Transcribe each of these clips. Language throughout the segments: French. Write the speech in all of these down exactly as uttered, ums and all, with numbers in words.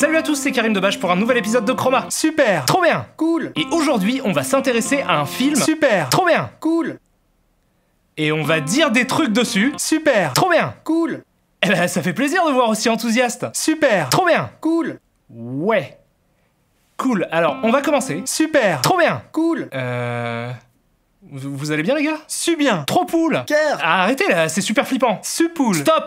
Salut à tous, c'est Karim Debache pour un nouvel épisode de Chroma. Super. Trop bien. Cool. Et aujourd'hui, on va s'intéresser à un film. Super. Trop bien. Cool. Et on va dire des trucs dessus. Super. Trop bien. Cool. Eh ben, ça fait plaisir de voir aussi enthousiaste. Super. Trop bien. Cool. Ouais. Cool, alors on va commencer. Super. Trop bien. Cool. Euh... Vous, vous allez bien les gars? Su bien. Trop cool. Ker. Ah, arrêtez là, c'est super flippant. Supoule. Stop.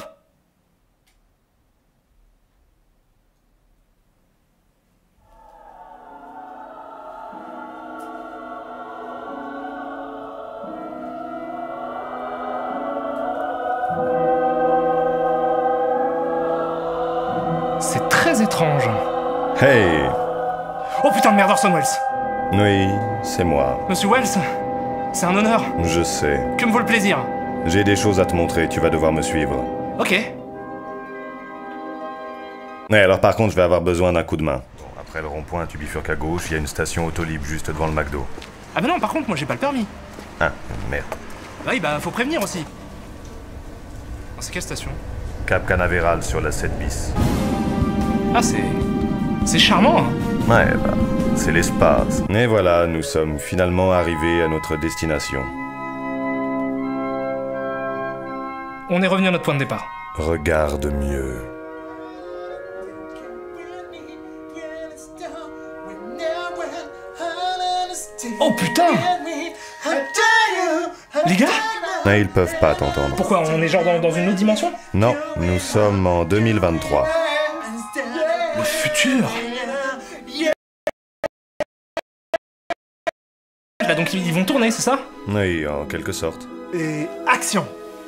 C'est très étrange. Hey! Oh putain de merde, Orson Welles. Oui, c'est moi. Monsieur Welles, c'est un honneur. Je sais. Que me vaut le plaisir? J'ai des choses à te montrer, tu vas devoir me suivre. Ok. Ouais, alors par contre, je vais avoir besoin d'un coup de main. Bon, après le rond-point, tu bifurques à gauche, il y a une station Autolib juste devant le McDo. Ah bah non, par contre, moi j'ai pas le permis. Ah, merde. Oui, bah faut prévenir aussi. C'est quelle station? Cap Canaveral sur la sept bis. Ah, c'est... c'est charmant, hein. Ouais, bah, c'est l'espace. Et voilà, nous sommes finalement arrivés à notre destination. On est revenu à notre point de départ. Regarde mieux. Oh putain! Les gars? Mais ils peuvent pas t'entendre. Pourquoi? On est genre dans, dans une autre dimension? Non, nous sommes en deux mille vingt-trois. Le futur? Là donc ils vont tourner, c'est ça? Oui, en quelque sorte. Et action.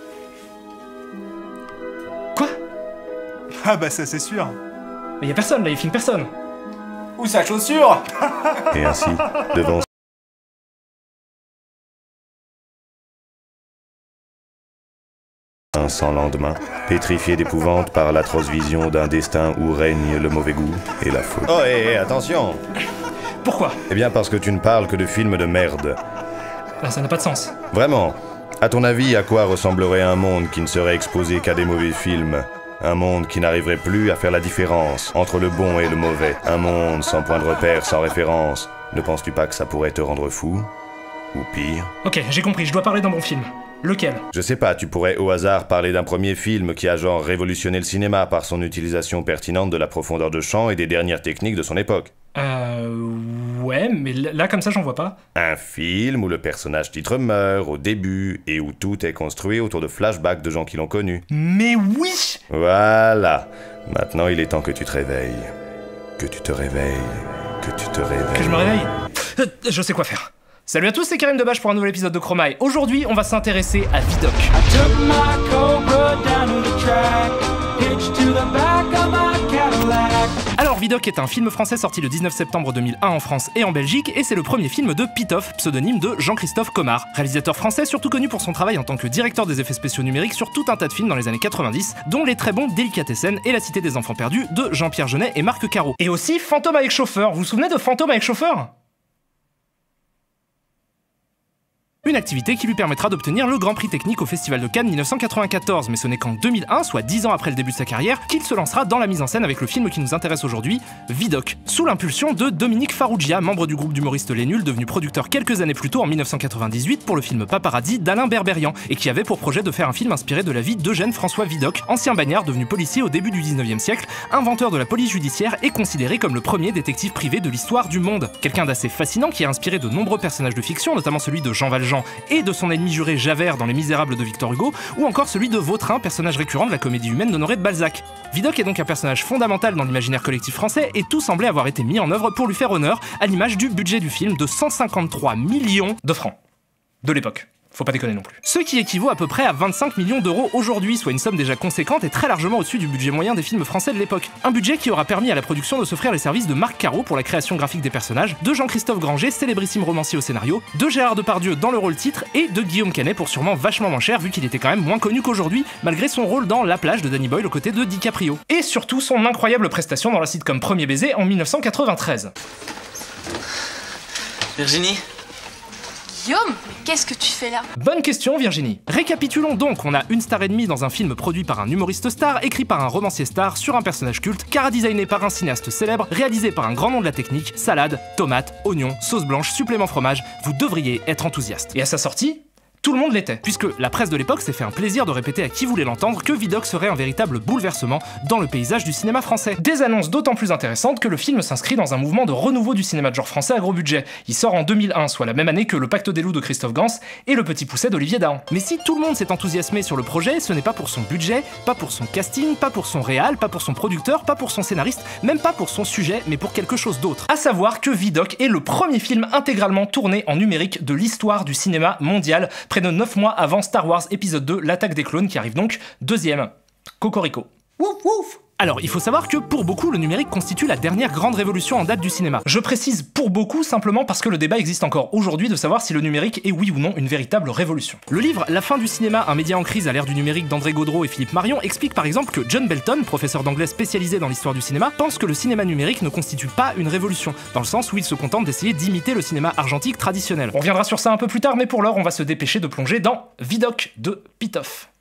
Quoi? Ah bah ça c'est sûr. Mais y a personne là, ils filment personne. Où sa chaussure? Et ainsi, devant un sans lendemain, pétrifié d'épouvante par l'atroce vision d'un destin où règne le mauvais goût et la faute. Oh, hé, hé, attention! Pourquoi? Eh bien parce que tu ne parles que de films de merde. Ah, ça n'a pas de sens. Vraiment. À ton avis, à quoi ressemblerait un monde qui ne serait exposé qu'à des mauvais films? Un monde qui n'arriverait plus à faire la différence entre le bon et le mauvais. Un monde sans point de repère, sans référence. Ne penses-tu pas que ça pourrait te rendre fou? Ou pire? Ok, j'ai compris, je dois parler d'un bon film. Lequel? Je sais pas, tu pourrais au hasard parler d'un premier film qui a genre révolutionné le cinéma par son utilisation pertinente de la profondeur de champ et des dernières techniques de son époque. Euh... Ouais, mais là comme ça j'en vois pas. Un film où le personnage titre meurt au début et où tout est construit autour de flashbacks de gens qui l'ont connu. Mais oui! Voilà. Maintenant il est temps que tu te réveilles. Que tu te réveilles. Que tu te réveilles. Que je me réveille? Euh, Je sais quoi faire. Salut à tous, c'est Karim Debache pour un nouvel épisode de Chroma. Aujourd'hui, on va s'intéresser à Vidocq. Alors Vidocq est un film français sorti le dix-neuf septembre deux mille un en France et en Belgique, et c'est le premier film de Pitof, pseudonyme de Jean-Christophe Comard. Réalisateur français surtout connu pour son travail en tant que directeur des effets spéciaux numériques sur tout un tas de films dans les années quatre-vingt-dix, dont les très bons Délicatessen et La Cité des Enfants Perdus de Jean-Pierre Jeunet et Marc Caro. Et aussi Fantôme avec chauffeur, vous vous souvenez de Fantôme avec chauffeur? Une activité qui lui permettra d'obtenir le Grand Prix technique au Festival de Cannes mille neuf cent quatre-vingt-quatorze, mais ce n'est qu'en deux mille un, soit dix ans après le début de sa carrière, qu'il se lancera dans la mise en scène avec le film qui nous intéresse aujourd'hui, Vidocq, sous l'impulsion de Dominique Farrugia, membre du groupe d'humoristes Les Nuls, devenu producteur quelques années plus tôt en mille neuf cent quatre-vingt-dix-huit pour le film Paparazzi d'Alain Berberian, et qui avait pour projet de faire un film inspiré de la vie d'Eugène François Vidocq, ancien bagnard devenu policier au début du dix-neuvième siècle, inventeur de la police judiciaire et considéré comme le premier détective privé de l'histoire du monde. Quelqu'un d'assez fascinant qui a inspiré de nombreux personnages de fiction, notamment celui de Jean Valjean et de son ennemi juré Javert dans Les Misérables de Victor Hugo, ou encore celui de Vautrin, personnage récurrent de la comédie humaine d'Honoré de Balzac. Vidocq est donc un personnage fondamental dans l'imaginaire collectif français, et tout semblait avoir été mis en œuvre pour lui faire honneur, à l'image du budget du film de cent cinquante-trois millions de francs. De l'époque. Faut pas déconner non plus. Ce qui équivaut à peu près à vingt-cinq millions d'euros aujourd'hui, soit une somme déjà conséquente et très largement au-dessus du budget moyen des films français de l'époque. Un budget qui aura permis à la production de s'offrir les services de Marc Caro pour la création graphique des personnages, de Jean-Christophe Granger, célébrissime romancier au scénario, de Gérard Depardieu dans le rôle titre et de Guillaume Canet pour sûrement vachement moins cher vu qu'il était quand même moins connu qu'aujourd'hui, malgré son rôle dans La Plage de Danny Boyle aux côtés de DiCaprio. Et surtout son incroyable prestation dans la sitcom Premier Baiser en mille neuf cent quatre-vingt-treize. Virginie? Guillaume, mais qu'est-ce que tu fais là? Bonne question Virginie. Récapitulons donc, on a une star et demie dans un film produit par un humoriste star, écrit par un romancier star, sur un personnage culte, chara-designé par un cinéaste célèbre, réalisé par un grand nom de la technique, salade, tomates, oignons, sauce blanche, supplément fromage, vous devriez être enthousiaste. Et à sa sortie, tout le monde l'était, puisque la presse de l'époque s'est fait un plaisir de répéter à qui voulait l'entendre que Vidocq serait un véritable bouleversement dans le paysage du cinéma français. Des annonces d'autant plus intéressantes que le film s'inscrit dans un mouvement de renouveau du cinéma de genre français à gros budget. Il sort en deux mille un, soit la même année que Le Pacte des loups de Christophe Gans et Le Petit Pousset d'Olivier Dahan. Mais si tout le monde s'est enthousiasmé sur le projet, ce n'est pas pour son budget, pas pour son casting, pas pour son réal, pas pour son producteur, pas pour son scénariste, même pas pour son sujet, mais pour quelque chose d'autre. À savoir que Vidocq est le premier film intégralement tourné en numérique de l'histoire du cinéma mondial, près de neuf mois avant Star Wars épisode deux, l'attaque des clones, qui arrive donc deuxième. Cocorico. Wouf wouf. Alors, il faut savoir que pour beaucoup, le numérique constitue la dernière grande révolution en date du cinéma. Je précise pour beaucoup simplement parce que le débat existe encore aujourd'hui de savoir si le numérique est oui ou non une véritable révolution. Le livre La fin du cinéma, un média en crise à l'ère du numérique d'André Gaudreau et Philippe Marion explique par exemple que John Belton, professeur d'anglais spécialisé dans l'histoire du cinéma, pense que le cinéma numérique ne constitue pas une révolution, dans le sens où il se contente d'essayer d'imiter le cinéma argentique traditionnel. On reviendra sur ça un peu plus tard, mais pour l'heure, on va se dépêcher de plonger dans Vidocq de Pitof.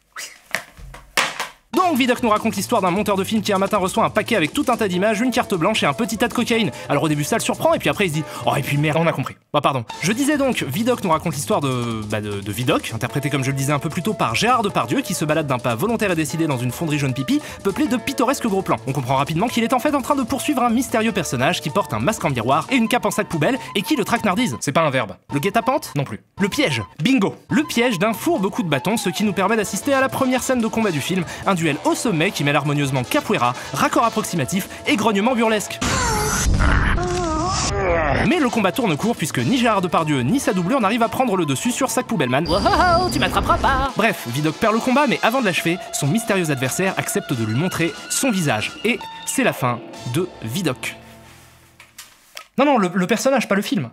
Donc Vidocq nous raconte l'histoire d'un monteur de film qui un matin reçoit un paquet avec tout un tas d'images, une carte blanche et un petit tas de cocaïne. Alors au début ça le surprend et puis après il se dit « Oh et puis merde, on a compris ». Bah pardon. Je disais donc, Vidocq nous raconte l'histoire de... bah de, de Vidocq, interprété comme je le disais un peu plus tôt par Gérard Depardieu, qui se balade d'un pas volontaire et décidé dans une fonderie jaune pipi, peuplée de pittoresques gros plans. On comprend rapidement qu'il est en fait en train de poursuivre un mystérieux personnage qui porte un masque en miroir et une cape en sac poubelle et qui le traquenardise. C'est pas un verbe. Le guet-apens? Non plus. Le piège. Bingo. Le piège d'un fourbe coup de bâton, ce qui nous permet d'assister à la première scène de combat du film, un duel au sommet qui mêle harmonieusement capoeira, raccord approximatif et grognement burlesque. Mais le combat tourne court puisque ni Gérard Depardieu ni sa doublure n'arrivent à prendre le dessus sur Sac Poubelleman. Wow, tu m'attraperas pas. Bref, Vidocq perd le combat, mais avant de l'achever, son mystérieux adversaire accepte de lui montrer son visage. Et c'est la fin de Vidocq. Non, non, le, le personnage, pas le film.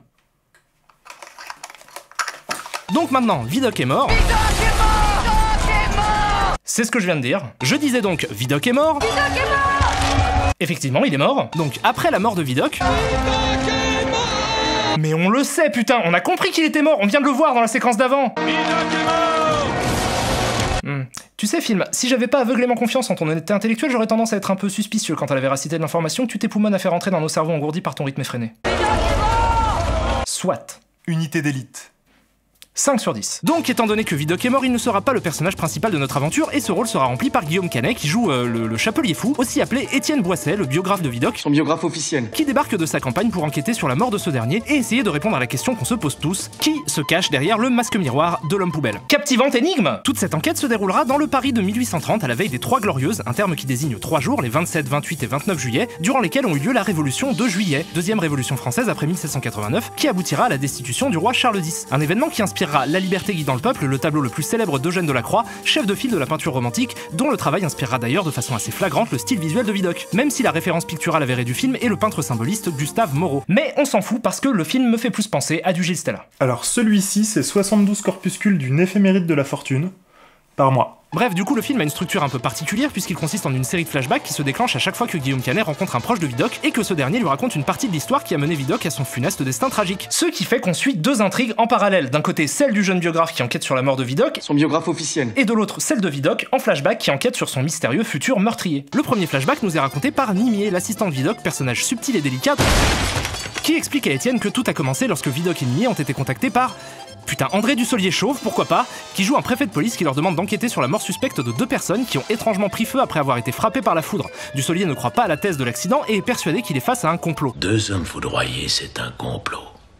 Donc maintenant, Vidocq est mort. Vidocq est mort. C'est ce que je viens de dire. Je disais donc, Vidocq est mort. Vidocq est mort. Effectivement, il est mort. Donc après la mort de Vidocq... Vidocq est mort. Mais on le sait, putain, on a compris qu'il était mort, on vient de le voir dans la séquence d'avant. Vidocq est mort. Hmm. Tu sais, film, si j'avais pas aveuglément confiance en ton honnêteté intellectuelle, j'aurais tendance à être un peu suspicieux quant à la véracité de l'information que tu t'époumones à faire entrer dans nos cerveaux engourdis par ton rythme effréné. Vidocq est mort. Soit. Unité d'élite. cinq sur dix. Donc, étant donné que Vidocq est mort, il ne sera pas le personnage principal de notre aventure, et ce rôle sera rempli par Guillaume Canet, qui joue euh, le, le chapelier fou, aussi appelé Étienne Boisset, le biographe de Vidocq, son biographe officiel, qui débarque de sa campagne pour enquêter sur la mort de ce dernier, et essayer de répondre à la question qu'on se pose tous, qui se cache derrière le masque miroir de l'homme poubelle. Captivante énigme! Toute cette enquête se déroulera dans le Paris de mille huit cent trente, à la veille des Trois Glorieuses, un terme qui désigne trois jours, les vingt-sept, vingt-huit et vingt-neuf juillet, durant lesquels ont eu lieu la Révolution de juillet, deuxième révolution française après mille sept cent quatre-vingt-neuf, qui aboutira à la destitution du roi Charles X. Un événement qui inspirera La Liberté dans le peuple, le tableau le plus célèbre d'Eugène Delacroix, chef de file de la peinture romantique, dont le travail inspirera d'ailleurs de façon assez flagrante le style visuel de Vidocq, même si la référence picturale avérée du film est le peintre symboliste Gustave Moreau. Mais on s'en fout parce que le film me fait plus penser à du Gilles Stella. Alors celui-ci, c'est soixante-douze corpuscules d'une éphéméride de la fortune, par mois. Bref, du coup, le film a une structure un peu particulière puisqu'il consiste en une série de flashbacks qui se déclenche à chaque fois que Guillaume Canet rencontre un proche de Vidocq et que ce dernier lui raconte une partie de l'histoire qui a mené Vidocq à son funeste destin tragique. Ce qui fait qu'on suit deux intrigues en parallèle. D'un côté, celle du jeune biographe qui enquête sur la mort de Vidocq, son biographe officiel, et de l'autre, celle de Vidocq en flashback qui enquête sur son mystérieux futur meurtrier. Le premier flashback nous est raconté par Nimier, l'assistant de Vidocq, personnage subtil et délicat, qui explique à Étienne que tout a commencé lorsque Vidocq et Nimier ont été contactés par... Putain, André Dussolier chauve, pourquoi pas, qui joue un préfet de police qui leur demande d'enquêter sur la mort suspecte de deux personnes qui ont étrangement pris feu après avoir été frappées par la foudre. Dussolier ne croit pas à la thèse de l'accident et est persuadé qu'il est face à un complot. Deux hommes foudroyés, c'est un complot.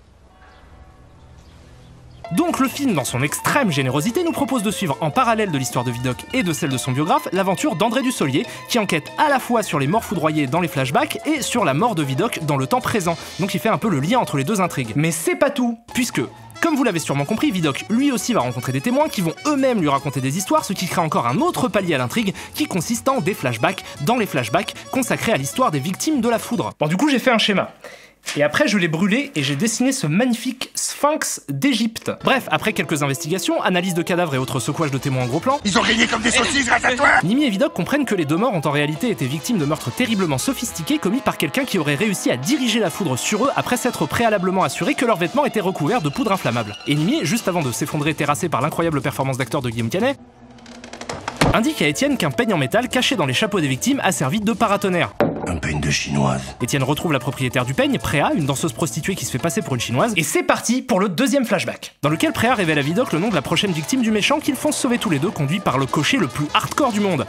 Donc le film, dans son extrême générosité, nous propose de suivre en parallèle de l'histoire de Vidocq et de celle de son biographe, l'aventure d'André Dussolier, qui enquête à la fois sur les morts foudroyés dans les flashbacks et sur la mort de Vidocq dans le temps présent. Donc il fait un peu le lien entre les deux intrigues. Mais c'est pas tout, puisque... Comme vous l'avez sûrement compris, Vidocq lui aussi va rencontrer des témoins qui vont eux-mêmes lui raconter des histoires, ce qui crée encore un autre palier à l'intrigue qui consiste en des flashbacks dans les flashbacks consacrés à l'histoire des victimes de la foudre. Bon, du coup j'ai fait un schéma. Et après, je l'ai brûlé et j'ai dessiné ce magnifique sphinx d'Égypte. Bref, après quelques investigations, analyse de cadavres et autres secouages de témoins en gros plan, Ils ont grillé comme des saucisses grâce à toi. Nimi et Vidocq comprennent que les deux morts ont en réalité été victimes de meurtres terriblement sophistiqués commis par quelqu'un qui aurait réussi à diriger la foudre sur eux après s'être préalablement assuré que leurs vêtements étaient recouverts de poudre inflammable. Et Nimi, juste avant de s'effondrer terrassé par l'incroyable performance d'acteur de Guillaume Canet, indique à Étienne qu'un peigne en métal caché dans les chapeaux des victimes a servi de paratonnerre. Un peigne de chinoise. Étienne retrouve la propriétaire du peigne, Préa, une danseuse prostituée qui se fait passer pour une chinoise, et c'est parti pour le deuxième flashback, dans lequel Préa révèle à Vidocq le nom de la prochaine victime du méchant qu'ils font sauver tous les deux, conduit par le cocher le plus hardcore du monde.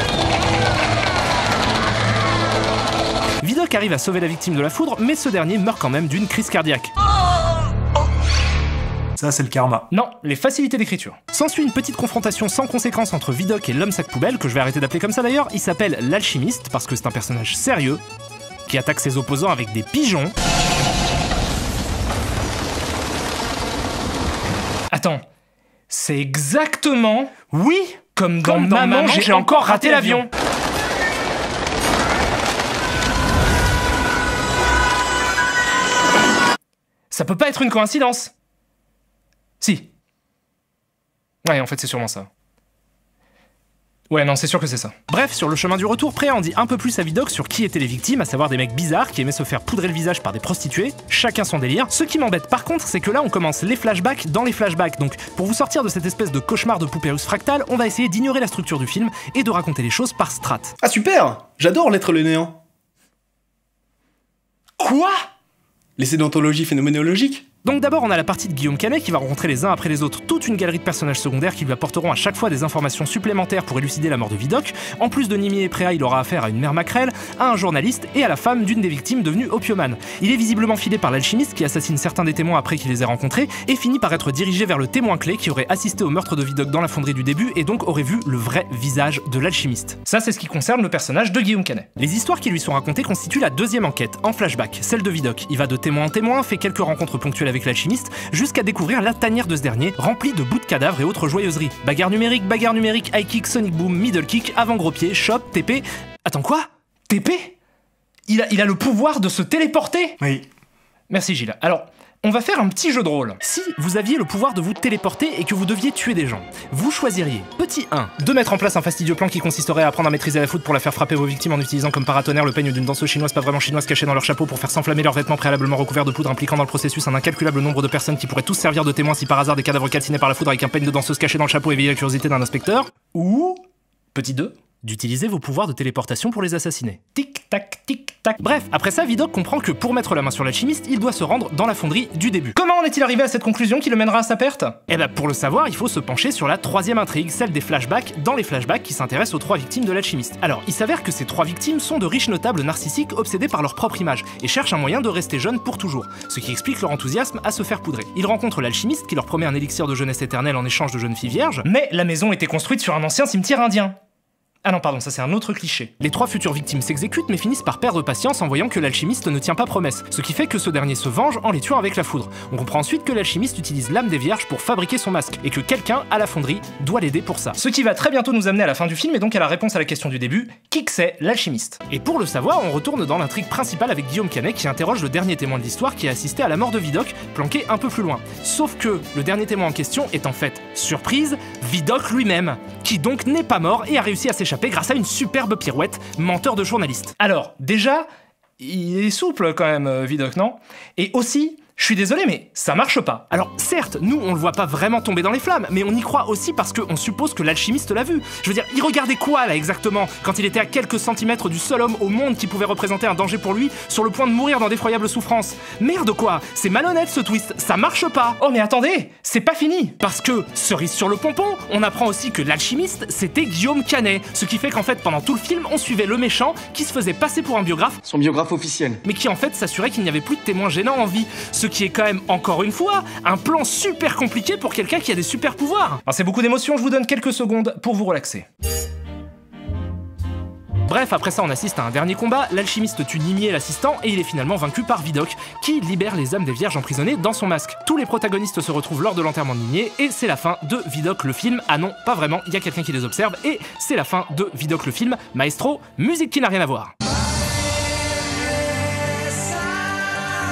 Vidocq arrive à sauver la victime de la foudre, mais ce dernier meurt quand même d'une crise cardiaque. Ça, c'est le karma. Non, les facilités d'écriture. S'ensuit une petite confrontation sans conséquence entre Vidocq et l'homme sac poubelle, que je vais arrêter d'appeler comme ça d'ailleurs. Il s'appelle l'alchimiste, parce que c'est un personnage sérieux, qui attaque ses opposants avec des pigeons. Attends, c'est exactement, oui, comme dans, comme dans Maman, Maman j'ai encore raté l'avion. Ça peut pas être une coïncidence. Si. Ouais, en fait, c'est sûrement ça. Ouais, non, c'est sûr que c'est ça. Bref, sur le chemin du retour, Préa en dit un peu plus à Vidocq sur qui étaient les victimes, à savoir des mecs bizarres qui aimaient se faire poudrer le visage par des prostituées, chacun son délire. Ce qui m'embête par contre, c'est que là, on commence les flashbacks dans les flashbacks. Donc, pour vous sortir de cette espèce de cauchemar de poupée russe fractale, on va essayer d'ignorer la structure du film et de raconter les choses par strates. Ah super! J'adore l'être le néant. Quoi? Les sédentologies phénoménologiques? Donc d'abord on a la partie de Guillaume Canet qui va rencontrer les uns après les autres toute une galerie de personnages secondaires qui lui apporteront à chaque fois des informations supplémentaires pour élucider la mort de Vidocq. En plus de Nimi et Préa, il aura affaire à une mère maquerelle, à un journaliste et à la femme d'une des victimes devenue opiomane. Il est visiblement filé par l'alchimiste qui assassine certains des témoins après qu'il les ait rencontrés et finit par être dirigé vers le témoin clé qui aurait assisté au meurtre de Vidocq dans la fonderie du début et donc aurait vu le vrai visage de l'alchimiste. Ça c'est ce qui concerne le personnage de Guillaume Canet. Les histoires qui lui sont racontées constituent la deuxième enquête, en flashback, celle de Vidocq. Il va de témoin en témoin, fait quelques rencontres ponctuelles avec l'alchimiste, jusqu'à découvrir la tanière de ce dernier, remplie de bouts de cadavres et autres joyeuseries. Bagarre numérique, bagarre numérique, high kick, sonic boom, middle kick, avant gros pied, shot, T P... Attends quoi? T P? il a, il a le pouvoir de se téléporter? Oui. Merci Gilles. Alors, on va faire un petit jeu de rôle. Si vous aviez le pouvoir de vous téléporter et que vous deviez tuer des gens, vous choisiriez, petit un, de mettre en place un fastidieux plan qui consisterait à apprendre à maîtriser la foudre pour la faire frapper vos victimes en utilisant comme paratonnerre le peigne d'une danseuse chinoise pas vraiment chinoise cachée dans leur chapeau pour faire s'enflammer leurs vêtements préalablement recouverts de poudre, impliquant dans le processus un incalculable nombre de personnes qui pourraient tous servir de témoins si par hasard des cadavres calcinés par la foudre avec un peigne de danseuse caché dans le chapeau éveillait la curiosité d'un inspecteur. Ou, petit deux, d'utiliser vos pouvoirs de téléportation pour les assassiner. Tic tac, tic tac. Bref, après ça, Vidocq comprend que pour mettre la main sur l'alchimiste, il doit se rendre dans la fonderie du début. Comment en est-il arrivé à cette conclusion qui le mènera à sa perte? Eh ben pour le savoir, il faut se pencher sur la troisième intrigue, celle des flashbacks, dans les flashbacks qui s'intéressent aux trois victimes de l'alchimiste. Alors, il s'avère que ces trois victimes sont de riches notables narcissiques obsédés par leur propre image et cherchent un moyen de rester jeunes pour toujours, ce qui explique leur enthousiasme à se faire poudrer. Ils rencontrent l'alchimiste qui leur promet un élixir de jeunesse éternelle en échange de jeunes filles vierges, mais la maison était construite sur un ancien cimetière indien. Ah non, pardon, ça c'est un autre cliché. Les trois futures victimes s'exécutent mais finissent par perdre patience en voyant que l'alchimiste ne tient pas promesse, ce qui fait que ce dernier se venge en les tuant avec la foudre. On comprend ensuite que l'alchimiste utilise l'âme des vierges pour fabriquer son masque, et que quelqu'un, à la fonderie, doit l'aider pour ça. Ce qui va très bientôt nous amener à la fin du film et donc à la réponse à la question du début, qui que c'est l'alchimiste? Et pour le savoir, on retourne dans l'intrigue principale avec Guillaume Canet qui interroge le dernier témoin de l'histoire qui a assisté à la mort de Vidocq, planqué un peu plus loin. Sauf que le dernier témoin en question est en fait, surprise, Vidocq lui-même, qui donc n'est pas mort et a réussi à s'échapper grâce à une superbe pirouette, menteur de journaliste. Alors, déjà, il est souple quand même, Vidocq, non? Et aussi, je suis désolé, mais ça marche pas. Alors, certes, nous, on le voit pas vraiment tomber dans les flammes, mais on y croit aussi parce qu'on suppose que l'alchimiste l'a vu. Je veux dire, il regardait quoi, là, exactement, quand il était à quelques centimètres du seul homme au monde qui pouvait représenter un danger pour lui, sur le point de mourir dans d'effroyables souffrances? Merde, quoi! C'est malhonnête, ce twist, ça marche pas! Oh, mais attendez, c'est pas fini! Parce que, cerise sur le pompon, on apprend aussi que l'alchimiste, c'était Guillaume Canet, ce qui fait qu'en fait, pendant tout le film, on suivait le méchant, qui se faisait passer pour un biographe, Son biographe officiel. mais qui en fait s'assurait qu'il n'y avait plus de témoins gênants en vie, ce qui est quand même, encore une fois, un plan super compliqué pour quelqu'un qui a des super pouvoirs. Alors c'est beaucoup d'émotions, je vous donne quelques secondes pour vous relaxer. Bref, après ça on assiste à un dernier combat, l'alchimiste tue Nimi et l'assistant et il est finalement vaincu par Vidocq, qui libère les âmes des vierges emprisonnées dans son masque. Tous les protagonistes se retrouvent lors de l'enterrement de Nimi et c'est la fin de Vidocq le film. Ah non, pas vraiment, il y a quelqu'un qui les observe et c'est la fin de Vidocq le film. Maestro, musique qui n'a rien à voir.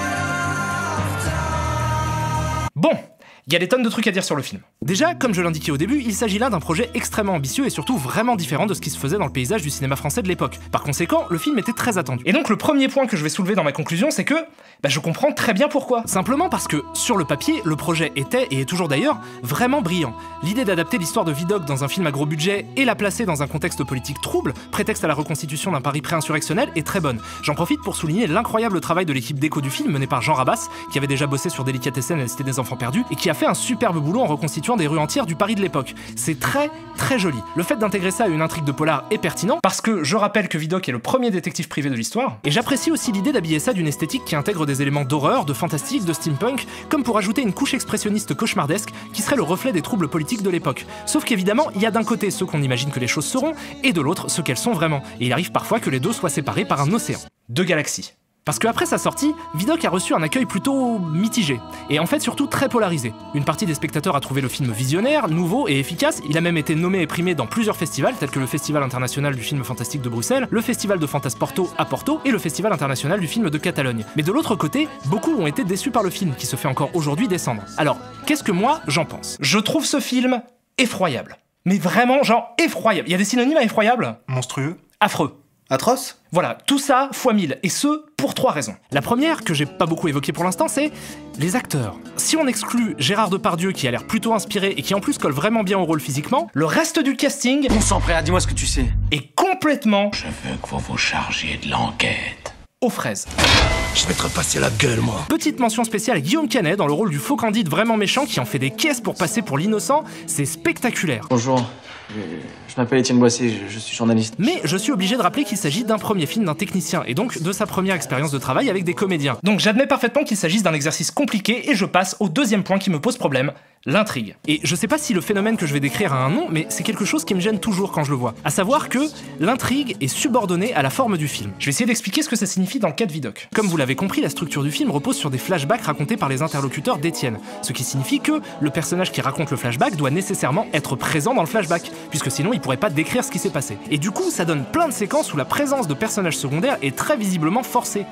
Il y a des tonnes de trucs à dire sur le film. Déjà, comme je l'indiquais au début, il s'agit là d'un projet extrêmement ambitieux et surtout vraiment différent de ce qui se faisait dans le paysage du cinéma français de l'époque. Par conséquent, le film était très attendu. Et donc le premier point que je vais soulever dans ma conclusion, c'est que bah, je comprends très bien pourquoi. Simplement parce que, sur le papier, le projet était, et est toujours d'ailleurs, vraiment brillant. L'idée d'adapter l'histoire de Vidocq dans un film à gros budget et la placer dans un contexte politique trouble, prétexte à la reconstitution d'un Paris pré-insurrectionnel, est très bonne. J'en profite pour souligner l'incroyable travail de l'équipe d'écho du film menée par Jean Rabas, qui avait déjà bossé sur Délicatessen et la Cité des Enfants Perdus, et qui a fait un superbe boulot en reconstituant des rues entières du Paris de l'époque. C'est très, très joli. Le fait d'intégrer ça à une intrigue de polar est pertinent, parce que je rappelle que Vidocq est le premier détective privé de l'histoire, et j'apprécie aussi l'idée d'habiller ça d'une esthétique qui intègre des éléments d'horreur, de fantastique, de steampunk, comme pour ajouter une couche expressionniste cauchemardesque qui serait le reflet des troubles politiques de l'époque. Sauf qu'évidemment, il y a d'un côté ceux qu'on imagine que les choses seront, et de l'autre ceux qu'elles sont vraiment, et il arrive parfois que les deux soient séparés par un océan. Deux galaxies. Parce qu'après sa sortie, Vidocq a reçu un accueil plutôt mitigé, et en fait surtout très polarisé. Une partie des spectateurs a trouvé le film visionnaire, nouveau et efficace, il a même été nommé et primé dans plusieurs festivals, tels que le Festival international du film fantastique de Bruxelles, le Festival de Fantasporto à Porto, et le Festival international du film de Catalogne. Mais de l'autre côté, beaucoup ont été déçus par le film, qui se fait encore aujourd'hui descendre. Alors, qu'est-ce que moi, j'en pense? Je trouve ce film effroyable. Mais vraiment, genre, effroyable. Il y a des synonymes à effroyable? Monstrueux. Affreux. Atroce? Voilà, tout ça fois mille, et ce, pour trois raisons. La première, que j'ai pas beaucoup évoquée pour l'instant, c'est les acteurs. Si on exclut Gérard Depardieu, qui a l'air plutôt inspiré et qui en plus colle vraiment bien au rôle physiquement, le reste du casting... On s'en prêt, dis-moi ce que tu sais. ...est complètement... Je veux que vous vous chargiez de l'enquête. Aux fraises. Je vais te repasser la gueule, moi. Petite mention spéciale à Guillaume Canet dans le rôle du faux Candide vraiment méchant qui en fait des caisses pour passer pour l'innocent, c'est spectaculaire. Bonjour, je, je m'appelle Étienne Boissé, je, je suis journaliste. Mais je suis obligé de rappeler qu'il s'agit d'un premier film d'un technicien et donc de sa première expérience de travail avec des comédiens. Donc j'admets parfaitement qu'il s'agisse d'un exercice compliqué et je passe au deuxième point qui me pose problème, l'intrigue. Et je sais pas si le phénomène que je vais décrire a un nom, mais c'est quelque chose qui me gêne toujours quand je le vois. À savoir que l'intrigue est subordonnée à la forme du film. Je vais essayer d'expliquer ce que ça signifie dans le cas de Vidocq. Comme vous l'avez compris, la structure du film repose sur des flashbacks racontés par les interlocuteurs d'Étienne, ce qui signifie que le personnage qui raconte le flashback doit nécessairement être présent dans le flashback, puisque sinon il pourrait pas décrire ce qui s'est passé. Et du coup, ça donne plein de séquences où la présence de personnages secondaires est très visiblement forcée.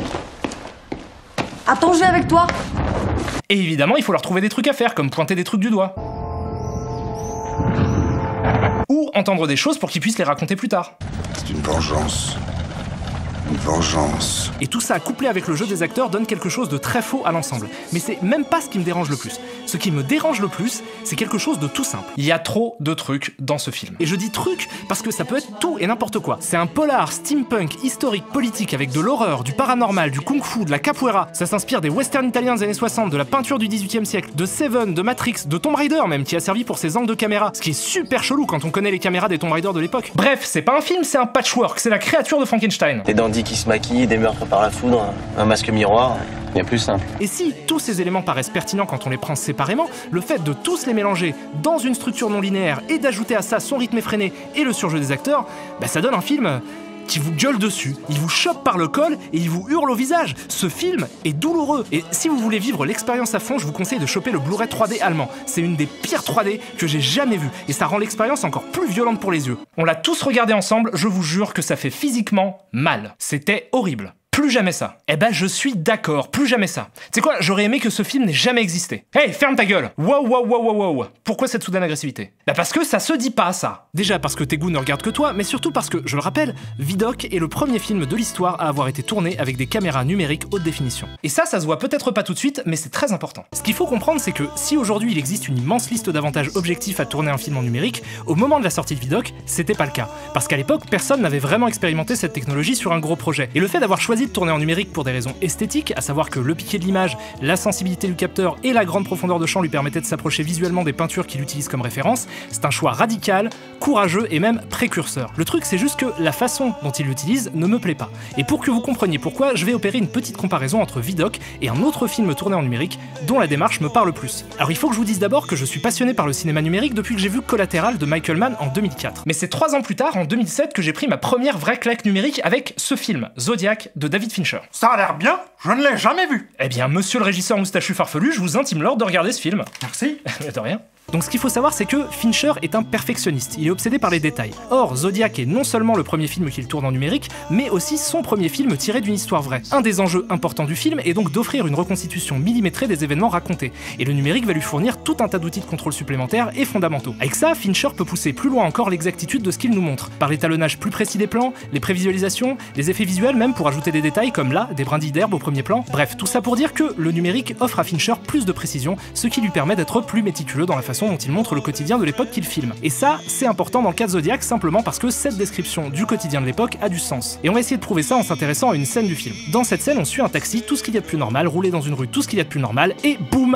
Attends, je vais avec toi. Et évidemment, il faut leur trouver des trucs à faire, comme pointer des trucs du doigt. Ou entendre des choses pour qu'ils puissent les raconter plus tard. C'est une vengeance. Une vengeance. Et tout ça couplé avec le jeu des acteurs donne quelque chose de très faux à l'ensemble. Mais c'est même pas ce qui me dérange le plus. Ce qui me dérange le plus, c'est quelque chose de tout simple. Il y a trop de trucs dans ce film. Et je dis trucs parce que ça peut être tout et n'importe quoi. C'est un polar steampunk, historique, politique avec de l'horreur, du paranormal, du kung-fu, de la capoeira. Ça s'inspire des westerns italiens des années soixante, de la peinture du dix-huitième siècle, de Seven, de Matrix, de Tomb Raider même, qui a servi pour ses angles de caméra. Ce qui est super chelou quand on connaît les caméras des Tomb Raider de l'époque. Bref, c'est pas un film, c'est un patchwork, c'est la créature de Frankenstein. Des dandys qui se maquillent, des meurtres par la foudre, un masque miroir, bien plus simple. Et si tous ces éléments paraissent pertinents quand on les prend séparément, le fait de tous les mélanger dans une structure non linéaire et d'ajouter à ça son rythme effréné et le surjeu des acteurs, bah ça donne un film qui vous gueule dessus, il vous chope par le col et il vous hurle au visage. Ce film est douloureux. Et si vous voulez vivre l'expérience à fond, je vous conseille de choper le Blu-ray trois D allemand. C'est une des pires trois D que j'ai jamais vues et ça rend l'expérience encore plus violente pour les yeux. On l'a tous regardé ensemble, je vous jure que ça fait physiquement mal. C'était horrible. Plus jamais ça. Eh ben je suis d'accord, plus jamais ça. Tu sais quoi, j'aurais aimé que ce film n'ait jamais existé. Hey, ferme ta gueule. Wow, wow, wow, wow, wow. Pourquoi cette soudaine agressivité? Bah parce que ça se dit pas, ça. Déjà parce que tes goûts ne regardent que toi, mais surtout parce que, je le rappelle, Vidocq est le premier film de l'histoire à avoir été tourné avec des caméras numériques haute définition. Et ça, ça se voit peut-être pas tout de suite, mais c'est très important. Ce qu'il faut comprendre, c'est que si aujourd'hui il existe une immense liste d'avantages objectifs à tourner un film en numérique, au moment de la sortie de Vidocq, c'était pas le cas. Parce qu'à l'époque, personne n'avait vraiment expérimenté cette technologie sur un gros projet. Et le fait d'avoir choisi de tourner en numérique pour des raisons esthétiques, à savoir que le piqué de l'image, la sensibilité du capteur et la grande profondeur de champ lui permettaient de s'approcher visuellement des peintures qu'il utilise comme référence, c'est un choix radical, courageux et même précurseur. Le truc, c'est juste que la façon dont il l'utilise ne me plaît pas. Et pour que vous compreniez pourquoi, je vais opérer une petite comparaison entre Vidocq et un autre film tourné en numérique dont la démarche me parle plus. Alors il faut que je vous dise d'abord que je suis passionné par le cinéma numérique depuis que j'ai vu Collatéral de Michael Mann en deux mille quatre. Mais c'est trois ans plus tard, en deux mille sept, que j'ai pris ma première vraie claque numérique avec ce film, Zodiac de David Fincher. Ça a l'air bien, je ne l'ai jamais vu. Eh bien, monsieur le régisseur moustachu farfelu, je vous intime l'ordre de regarder ce film. Merci. De rien. Donc ce qu'il faut savoir, c'est que Fincher est un perfectionniste, il est obsédé par les détails. Or, Zodiac est non seulement le premier film qu'il tourne en numérique, mais aussi son premier film tiré d'une histoire vraie. Un des enjeux importants du film est donc d'offrir une reconstitution millimétrée des événements racontés, et le numérique va lui fournir tout un tas d'outils de contrôle supplémentaires et fondamentaux. Avec ça, Fincher peut pousser plus loin encore l'exactitude de ce qu'il nous montre, par l'étalonnage plus précis des plans, les prévisualisations, les effets visuels même pour ajouter des détails comme là, des brindilles d'herbe au premier plan. Bref, tout ça pour dire que le numérique offre à Fincher plus de précision, ce qui lui permet d'être plus méticuleux dans la façon dont il montre le quotidien de l'époque qu'il filme. Et ça, c'est important dans le cas de Zodiac simplement parce que cette description du quotidien de l'époque a du sens. Et on va essayer de prouver ça en s'intéressant à une scène du film. Dans cette scène, on suit un taxi, tout ce qu'il y a de plus normal, rouler dans une rue, tout ce qu'il y a de plus normal, et boum!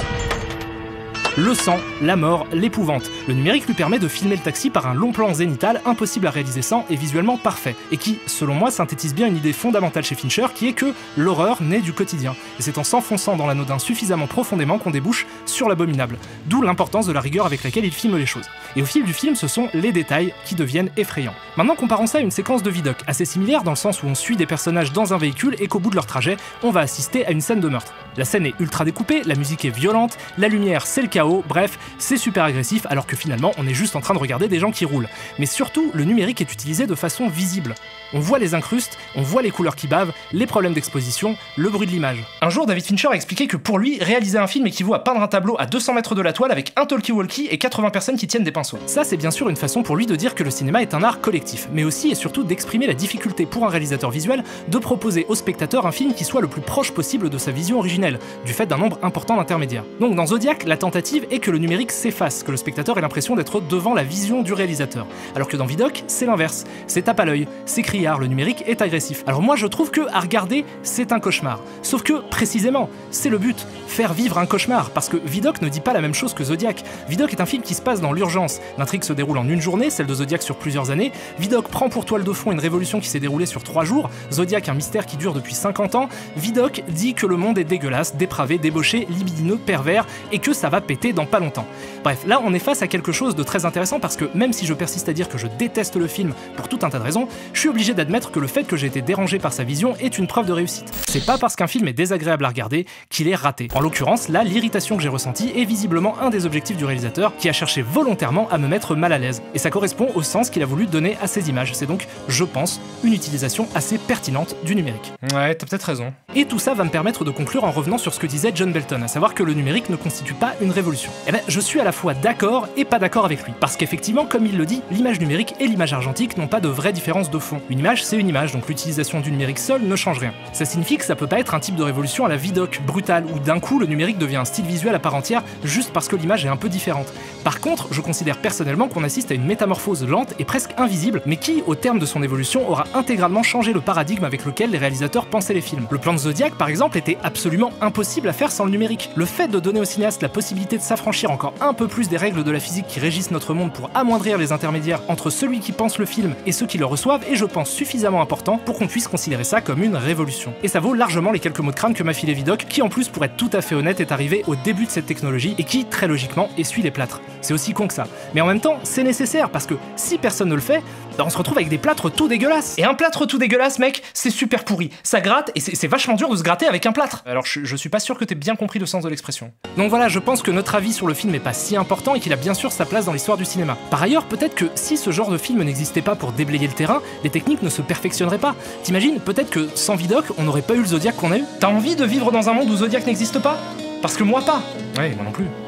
Le sang, la mort, l'épouvante. Le numérique lui permet de filmer le taxi par un long plan zénital impossible à réaliser sans et visuellement parfait, et qui, selon moi, synthétise bien une idée fondamentale chez Fincher qui est que l'horreur naît du quotidien. Et c'est en s'enfonçant dans l'anodin suffisamment profondément qu'on débouche sur l'abominable. D'où l'importance de la rigueur avec laquelle il filme les choses. Et au fil du film, ce sont les détails qui deviennent effrayants. Maintenant, comparons ça à une séquence de Vidocq, assez similaire dans le sens où on suit des personnages dans un véhicule et qu'au bout de leur trajet, on va assister à une scène de meurtre. La scène est ultra découpée, la musique est violente, la lumière c'est le chaos, bref, c'est super agressif alors que finalement on est juste en train de regarder des gens qui roulent. Mais surtout, le numérique est utilisé de façon visible. On voit les incrustes, on voit les couleurs qui bavent, les problèmes d'exposition, le bruit de l'image. Un jour, David Fincher a expliqué que pour lui, réaliser un film équivaut à peindre un tableau à deux cents mètres de la toile avec un talkie-walkie et quatre-vingts personnes qui tiennent des pinceaux. Ça, c'est bien sûr une façon pour lui de dire que le cinéma est un art collectif, mais aussi et surtout d'exprimer la difficulté pour un réalisateur visuel de proposer au spectateur un film qui soit le plus proche possible de sa vision originelle, du fait d'un nombre important d'intermédiaires. Donc dans Zodiac, la tentative est que le numérique s'efface, que le spectateur ait l'impression d'être devant la vision du réalisateur. Alors que dans Vidocq, c'est l'inverse. C'est tape à l'œil, c'est criard, le numérique est agressif. Alors moi je trouve que à regarder, c'est un cauchemar. Sauf que, précisément, c'est le but, faire vivre un cauchemar, parce que Vidocq ne dit pas la même chose que Zodiac. Vidocq est un film qui se passe dans l'urgence. L'intrigue se déroule en une journée, celle de Zodiac sur plusieurs années. Vidocq prend pour toile de fond une révolution qui s'est déroulée sur trois jours. Zodiac un mystère qui dure depuis cinquante ans. Vidocq dit que le monde est dégueulasse, dépravé, débauché, libidineux, pervers, et que ça va péter dans pas longtemps. Bref, là on est face à quelque chose de très intéressant parce que même si je persiste à dire que je déteste le film pour tout un tas de raisons, je suis obligé d'admettre que le fait que j'ai été dérangé par sa vision est une preuve de réussite. C'est pas parce qu'un film est désagréable à regarder qu'il est raté. En l'occurrence, là, l'irritation que j'ai ressentie est visiblement un des objectifs du réalisateur qui a cherché volontairement à me mettre mal à l'aise. Et ça correspond au sens qu'il a voulu donner à ces images. C'est donc, je pense, une utilisation assez pertinente du numérique. Ouais, t'as peut-être raison. Et tout ça va me permettre de conclure en revenant sur ce que disait John Belton, à savoir que le numérique ne constitue pas une révolution. Eh ben, je suis à la fois d'accord et pas d'accord avec lui. Parce qu'effectivement, comme il le dit, l'image numérique et l'image argentique n'ont pas de vraie différence de fond. Une image, c'est une image, donc l'utilisation du numérique seul ne change rien. Ça signifie que ça peut pas être un type de révolution à la Vidocq, brutale, où d'un coup le numérique devient un style visuel à part entière juste parce que l'image est un peu différente. Par contre, je considère personnellement qu'on assiste à une métamorphose lente et presque invisible, mais qui, au terme de son évolution, aura intégralement changé le paradigme avec lequel les réalisateurs pensaient les films. Le plan de Zodiac, par exemple, était absolument impossible à faire sans le numérique. Le fait de donner au cinéaste la possibilité de s'affranchir encore un peu plus des règles de la physique qui régissent notre monde pour amoindrir les intermédiaires entre celui qui pense le film et ceux qui le reçoivent est, je pense, suffisamment important pour qu'on puisse considérer ça comme une révolution. Et ça vaut largement les quelques mots de crâne que m'a filé Vidocq, qui en plus, pour être tout à fait honnête, est arrivé au début de cette technologie et qui, très logiquement, essuie les plâtres. C'est aussi con que ça. Mais en même temps, c'est nécessaire parce que si personne ne le fait, bah on se retrouve avec des plâtres tout dégueulasses. Et un plâtre tout dégueulasse, mec, c'est super pourri. Ça gratte et c'est vachement dur de se gratter avec un plâtre. Alors je, je suis pas sûr que t'aies bien compris le sens de l'expression. Donc voilà, je pense que notre avis sur le film est pas si important et qu'il a bien sûr sa place dans l'histoire du cinéma. Par ailleurs, peut-être que si ce genre de film n'existait pas pour déblayer le terrain, les techniques ne se perfectionneraient pas. T'imagines, peut-être que sans Vidocq, on n'aurait pas eu le Zodiac qu'on a eu. T'as envie de vivre dans un monde où Zodiac n'existe pas? Parce que moi pas. Ouais, moi non plus.